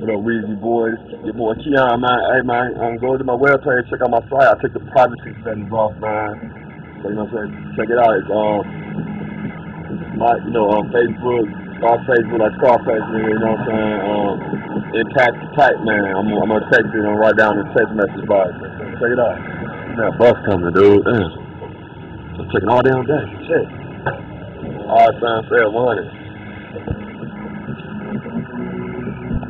What up, Weezy boys? Your boy Keon, man. Hey, man, go to my webpage, check out my site. I took the privacy settings off, man. So, you know what I'm saying? Check it out. It's, Facebook, Facebook, like Scarface, man, you know what I'm saying? Impact the type, man. I'm gonna text it and write down the text message box. Check it out. That bus coming, dude. Damn. I'm checking all damn day. Shit. All right, son, say 100.